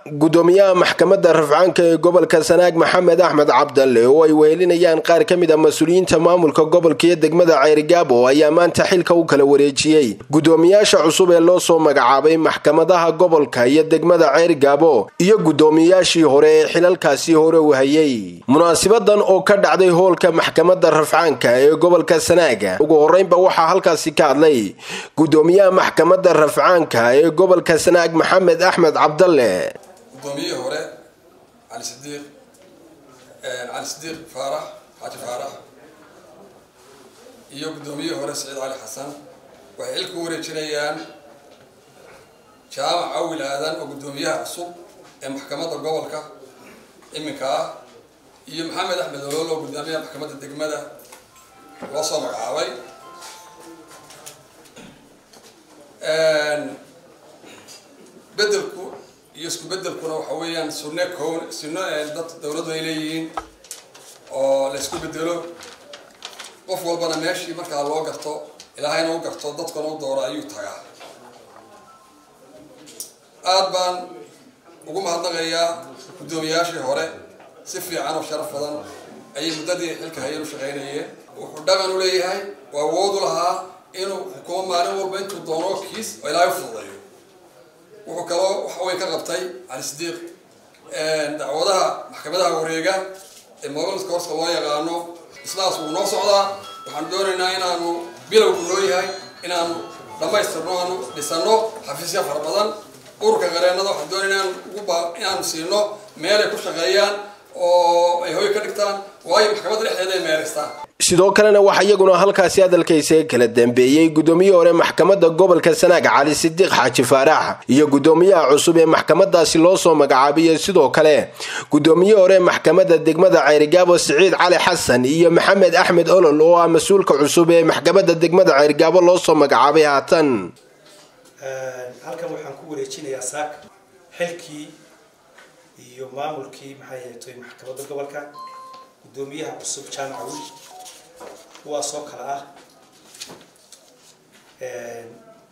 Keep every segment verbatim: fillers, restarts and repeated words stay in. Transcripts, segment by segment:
gudoomiyaha maxkamadda rafcaanka ee gobolka Sanaag Maxamed Axmed Cabdalle oo ay weelinayaan qaar ka mid ah mas'uuliyiinta maamulka gobolka iyo degmada Ceerigaabo ayaa maanta xilka u kala wareejiyay gudoomiyaasha cusub ee loo soo magacaabay maxkamadaha gobolka iyo degmada Ceerigaabo iyo gudoomiyaashii hore ee xilalkaasi hore u hayay. Munaasibadan oo ka dhacday hoolka maxkamadda rafcaanka ee gobolka Sanaag ugu horeynba waxa halkaasi ka hadlay gudoomiyaha maxkamadda rafcaanka ee gobolka Sanaag Maxamed Axmed Cabdalle. gudoomiye hore علي صديق علي صديق فارح حاج فارح iyo gudoomiye hore Saciid Ali Xasan waxay ilku wareejinayaan jaamac awil aadan oo gudoomiyaha cusub ee maxkamadda gobolka iminka iyo Maxamed Axmed Ololo gudoomiyaha maxkamadda degmada loo soo magacaabay een bedelku iyo isku bedelkuna waxa weeyaan sunne koon sunno ee dad dawladdu ay leeyihiin oo la isku bedelo qof walbana meeshii marka loo garto ilaahayna uu garto dadkuna u dooro ayuu tagaa aad baan ugu mahadnaqayaa gudoomiyaashii hore si fiican oo sharaf badan ay muddadii xilka hayeen u shaqeynayeen wuxuu dhaqan u leeyahay waa awood u lahaa inuu xukumo maalin walba intuu doono kiis oo ilaahay fududeeyo wuxuu kaloo waxa way ka qabtay علي صديق dacwadaha maxkamadaha wareega ee mobilka horska loo yaqaano islaas uu noo socdaa waxaan doonaynaa inaanu bilowgu noo yahay inaanu dhamaystirno aanu dhisano xafiisyo fara badan ururka qareenada waxaan doonaynaa inaanu siino meel ay ku shaqeeyaan oo ay hoy ka dhigtaan waayo maxkamadda dhexdeeda ay meereystaan. sidoo kalena waxa iyaguna halkaasi hadalkiisa kala dambeeyay gudoomiye hore maxkamadda gobolka Sanaag Cali Sidiiq Xaaji Faarax iyo gudoomiyaha cusub ee maxkamadaasi loo soo magacaabay sidoo kale gudoomiye hore maxkamadda degmada Ceerigaabo Saciid Ali Xasan iyo Maxamed Axmed Olol oo ah mas'uulka cusub ee maxkamadda degmada Ceerigaabo loo soo magacaabay haatan halkan waxaan ku wareejinayaa saak xilkii iyo maamulkii maxay ahayd maxkamadda gobolka gudoomiyaha cusub jaamac awil waa soo kala ah een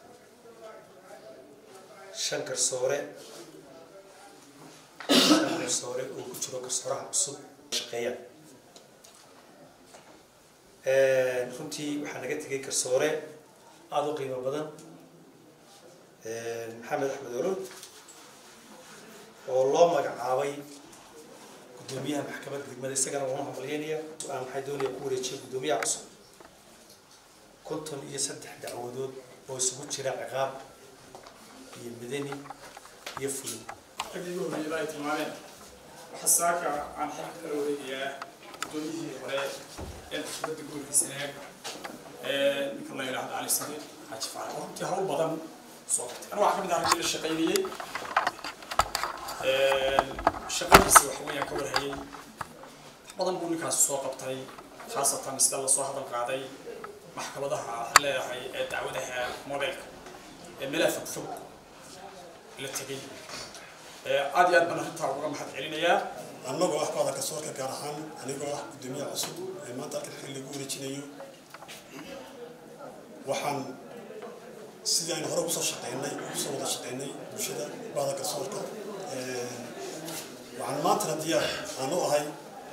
shan garsoore shan garsoore oo ku jiro garsooraha cusub shaqeeya een runtii waxaa naga tegay garsoore aad u qiimo badan een Maxamed Axmed Olol oo loo magacaabay gudoomiyaha maxkamadda degmada isagana waa hambalyeynaya aan waxay doonayaan ku wareejiyay gudoomiyaha cusub konton iyo saddex dacwadood oo isugu jira ciqaab iyo madani iyo fulin adigoo ilaahay tilmaameen waxa saaka aan xaq kala wareegayaa gudoomiyihii hore ee maxkamadda gobolka Sanaag ee ninka la yiraahdo Ali Sidiiq Xaaji Faarax oo intii hawl badan soo qabtay ana waxa kamid ah ragii la shaqeynayay shaqadiisa wax weeyaan ka warhayay badan buu ninkaas soo qabtay khaasatan sida la soo hadal qaaday maxkamadaha leedahay ee dacwadaha mobilka ee meelaha fog la tagay aad iyo aad baan arrintaa uga mahad celinayaa annagoo ah qaada garsoorka gaar ahaan anigoo ah gudoomiyaha cusub ee maanta halkan lagu wareejinayo waxaan sidii aan hore ugu soo shaqeynay ugu soo wada shaqeynay bulshada qaada garsoorka waxaan maanta diyaar aan u ahay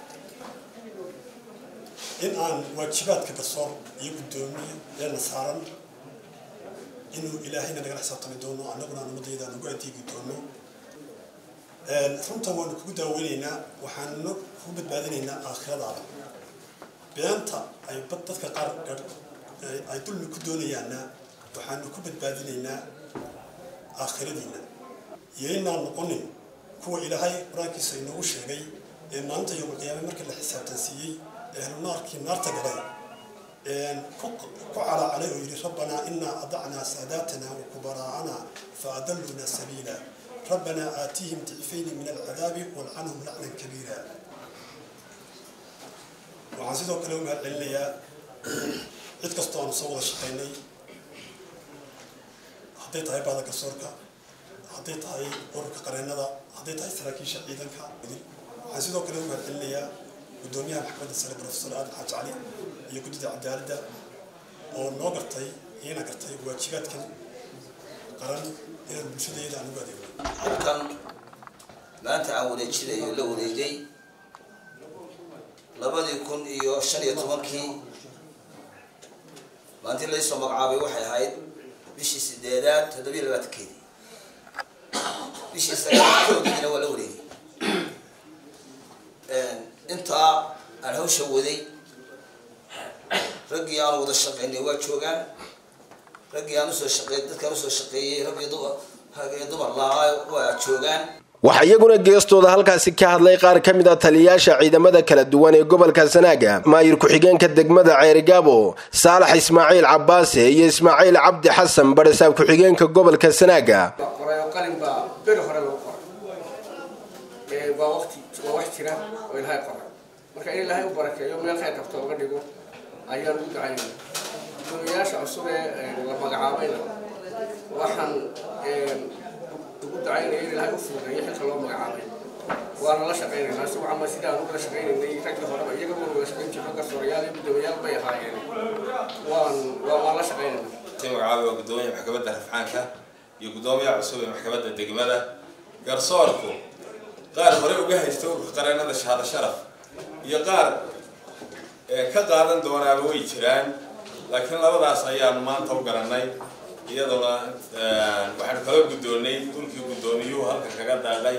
in aan waajibaadka garsoor iyo gudoomiye ee saaran inuu ilaahayna naga xisaabtami doono annaguna ummadayda nagu adeegi doono runta waan kugu daaweynaynaa waxaan ku badbaadinaynaa aakhiradaada beenta ay dadka qaar ay dulmi ku doonayaanna waxaan ku badbaadinaynaa aakhiradiina iyo inaan noqonin kuwa ilaahay quraankiisa inoo sheegay ee maanta yawm qiyaamah markii la xisaabtansiiyay ahlu naarkii naarta galay een ku cala calay oo yiri rabbana inna adacna saadatana wa kubara'ana fa adalluna sabila rabbana aatihim ضعفين min al'adabi wal'anhum la'nan kabira waxaan sidoo kale u mahadcelinayaa cid kasta oo soo wada shaqeynay hadday tahay baada garsoorka hadday tahay ururka qareenada hadday tahay saraakiisha ciidanka waxaan sidoo kale u mahadcelinayaa gudoomiyaha maxkamadda sare Professor Aadam Xaaji Cali iyo guddiga cadaaladda oo noo gartay iyana gartay waajibaadkan qaran inaan bulshadayda aan ugu adeegno halkan maanta aan wareejinayo la wareegay labadii kun iyo shan iyo tobankii maantii la soo magacaabay waxay ahayd bishii sideedaad toddoba iyo labaatankeedii bishii sagaalaadkeedina waa la wareegay intaa aan hawsha waday raggii aan wada shaqaynay waa joogaan raggii aan usoo shaqeeyay dadkaan usoo shaqeeyay raggii dumar raggii dumar lahaa waa joogaan. waxaa iyaguna geestooda halkaasi ka hadlay qaar ka mid a taliyayaasha ciidamada kala duwan ee gobolka Sanaaga maayir ku-xigeenka degmada Ceerigaabo Saalax Ismaaciil Cabbaase iyo Ismaaciil Cabdi Xasan barasaab ku-xigeenka gobolka Sanaaga. qalin baa bir hore loo qoray ee waa waqti waa wax jira oo ilaahay qoray marka in ilaahay u barakeeyo meel khayr qabto uga dhigo ayaan u ducaynaa gudoomiyaasha cusub ee la magacaabayna waxaan ugu ducaynaa in ilaahay u fududeeyo xilka loo magacaabay waana la shaqaynaynaa si waxaan sidaan ugu la shaqaynaynay ragga hore iyaga oo wada shaqayn jiray garsoorayaal iyo gudoomiyaal bay ahaayeen waan waan la shaqaynaynaa magacaabay waa gudoomiyaha maxkamadda rafcaanka iyo gudoomiyaha cusub ee maxkamadda degmada garsoorku qaar hore uga haysta qareenada shahaado sharaf iyo qaar ka qaadan doonaaba way jiraan laakiin labadaas ayaan maanta u garanay iyadoo waxaan kala gudoonay dhulkii gudoomiyuhu halka kaga daaqay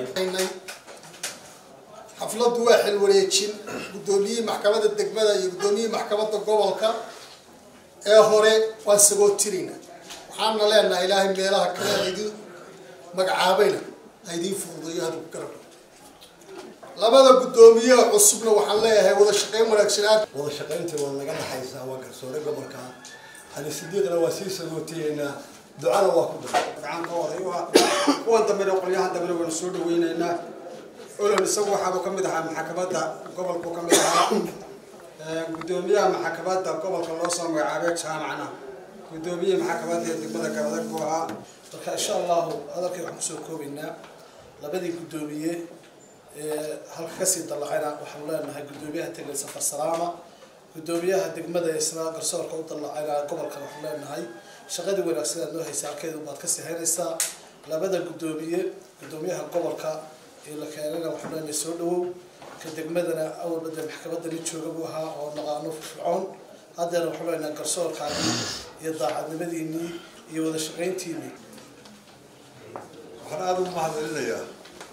xafladu waa xil wareejin gudoomiyihii maxkamadda degmada iyo gudoomiyihii maxkamadda gobolka ee hore waan sagootirina waxaana leenahay ilaahay meelaha kale idin magacaabayna idin fududeeyo haduu garab labada gudoomiye cusubna waxaan leeyahay wada shaqeyn wanaagsan wada shaqeynta waa naga dhaxaysaa waa garsoore gobolka hadi sideedna waa sii sagootiyeena ducana waa ku daray gacan ka oday waa kuwan dambe qolyaha dambe waan soo dhaweynaynaa olan isagu waxa ka mid ahaa maxkamadda gobolka ka mid ahaa gudoomiyaha maxkamadda gobolka loo soo magacaabay jaamacna gudoomiyaha maxkamadda degmada Gabadag buu ahaa marka insha Allah hadalkii waxaan kusoo koobaynaa labadii gudoomiye ee halka ka sii dalacayna waxaan leenahay gudoomiyaha tagay safar salaama gudoomiyaha degmada isla garsoorka u dalacayna gobolka waxaan leenahay shaqadii wanaagsan ee loo haysaa halkeedu baad ka sii haynaysaa labada gudoomiye gudoomiyaha gobolka ee la keenayna waxaan leenahay soo dhawow ka degmadana awal bada maxkamadda la jooga buu ahaa oo naqaano fircoon haddana waxaan leenahay garsoorka iyo daacadnimadiinii iyo wada shaqayntiinii waxaan aad ugu mahadcelinayaa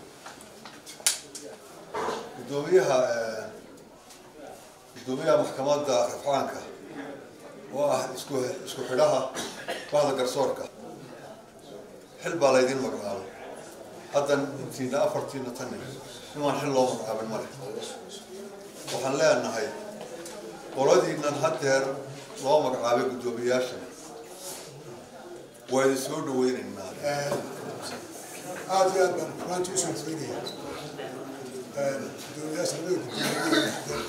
gudoomiyaha gudoomiyaha maxkamadda rafcaanka oo ah isku isku xidhaha bahda garsoorka xil baa laydin magacaabay haddan intiina afartiina tan nimaan xil loo magacaabin male waxaan leenahay qoladiinan haddeer loo magacaabay gudoomiyaasha waa idin soo dhaweynaynaa aad iyo aad baan kulantii usoo dhaweynayaa gudoomiyaasha labada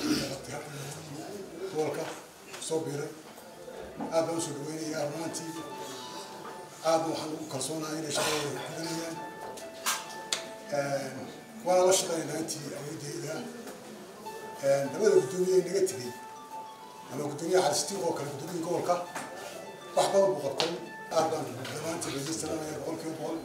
gobolka soo biiray aad baan usoo dhaweynayaa rumaantii aadna waxaan ugu kalsoonahay inay shaqadooda gudanayaan waana la shaqeynaa intii awoodeyda labada gudoomiye naga tegay ama gudoomiyaha calistiin oo kale gudoomiyaha gobolka wax badan buu qabtay aad baan dhammaantii rajaysanaya boqolkiiba boqol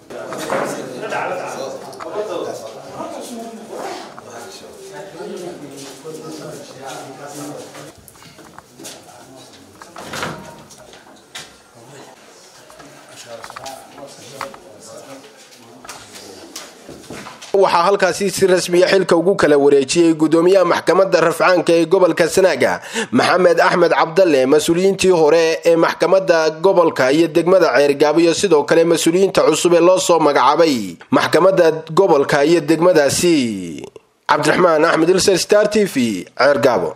waxaa halkaasi si rasmi ah xilka ugu kala wareejiyay gudoomiyaha maxkamadda rafcaanka ee gobolka Sanaaga Maxamed Axmed Cabdalle mas'uuliyiintii hore ee maxkamadda gobolka iyo degmada Ceerigaabo iyo sidoo kale mas'uuliyiinta cusub ee loo soo magacaabay maxkamadda gobolka iyo degmadaasi Cabdiraxmaan Axmed Ilsar Star T V Ceerigaabo.